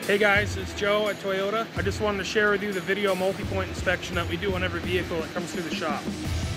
Hey guys, it's Joe at Toyota. I just wanted to share with you the video multi-point inspection that we do on every vehicle that comes through the shop.